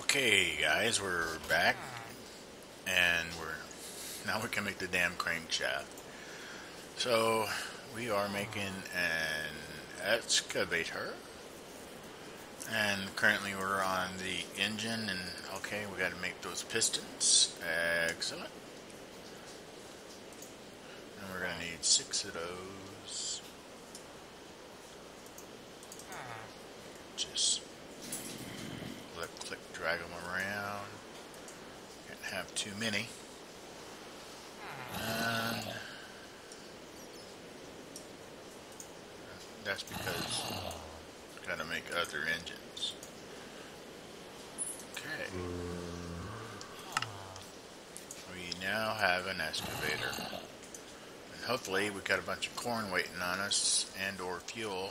Okay, guys, we're back, and now we can make the damn crankshaft. So we are making an excavator, and currently we're on the engine. And okay, we got to make those pistons. Excellent. And we're gonna need 6 of those. Just left click, drag them around. Can't have too many. And that's because gotta make other engines. Okay. We now have an excavator. And hopefully we got a bunch of corn waiting on us and or fuel.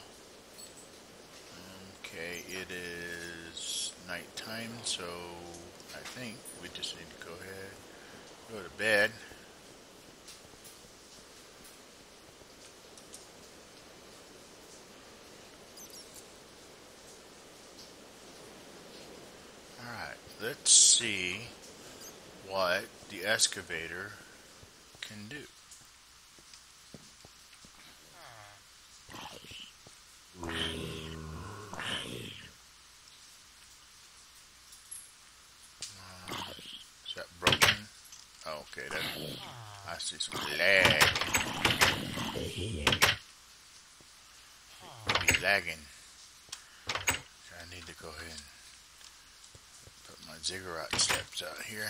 Okay, it is nighttime, so I think we just need to go ahead, go to bed. Alright, let's see what the excavator can do. Is that broken? Oh, okay, I see some lag. Maybe lagging. So I need to go ahead and put my ziggurat steps out here.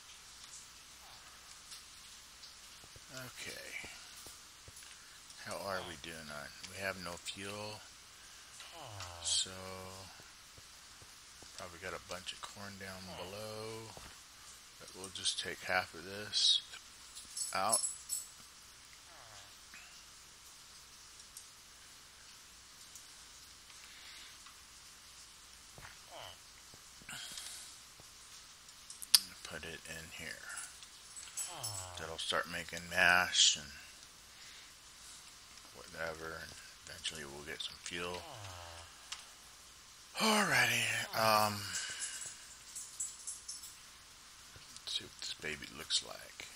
Okay. How are we doing on? We have no fuel. So probably got a bunch of corn down below. But we'll just take half of this out. Put it in here. That'll start making mash and whatever, and eventually we'll get some fuel. Alrighty, let's see what this baby looks like.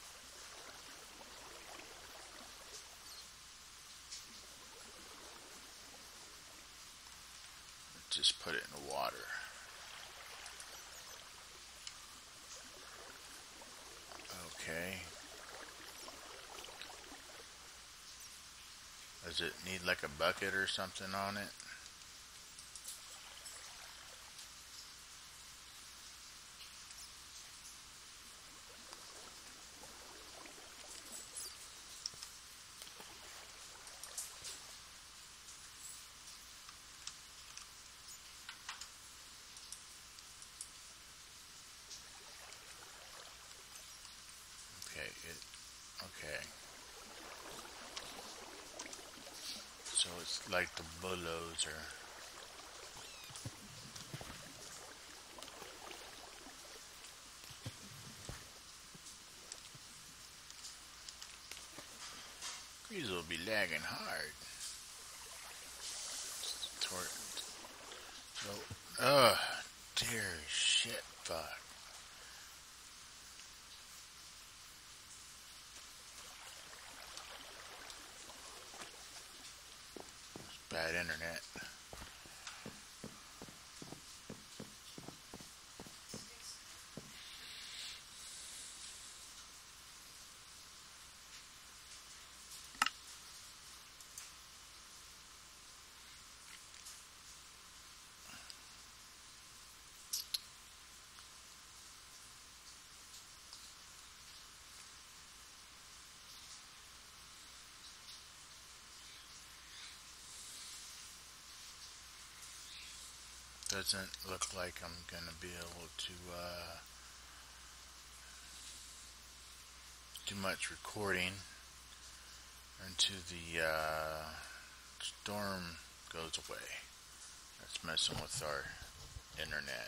Let's just put it in the water. Okay. Does it need like a bucket or something on it? Okay. So it's like the bulldozer. Kreezxil will be lagging hard. So, dear shit, fuck. Bad internet. Doesn't look like I'm gonna be able to do much recording until the storm goes away. That's messing with our internet.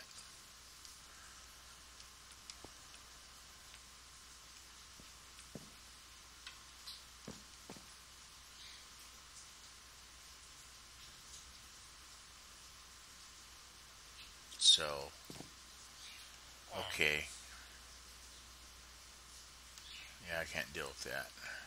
So Okay. Yeah, I can't deal with that.